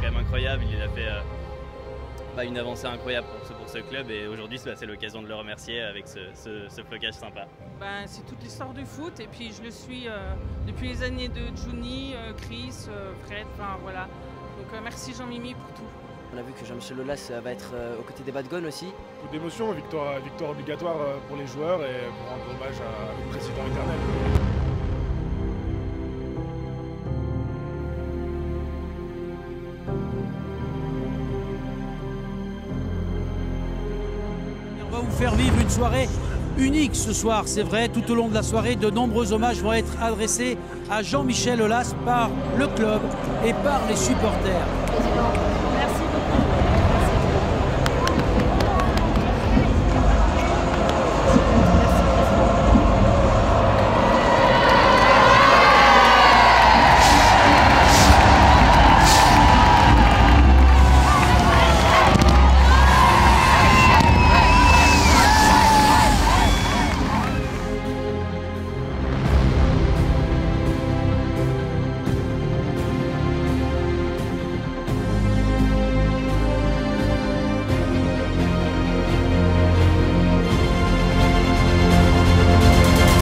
quand même incroyable. Il a fait une avancée incroyable pour ce club et aujourd'hui c'est l'occasion de le remercier avec ce flocage sympa. C'est toute l'histoire du foot et puis je le suis depuis les années de Juni, Chris, Fred, voilà. Donc merci Jean-Mimi pour tout. On a vu que Jean-Michel Aulas va être aux côtés des Badgones aussi. Beaucoup d'émotions, victoire obligatoire pour les joueurs et pour rendre hommage à notre président éternel. On va vous faire vivre une soirée unique ce soir, c'est vrai. Tout au long de la soirée, de nombreux hommages vont être adressés à Jean-Michel Aulas par le club et par les supporters.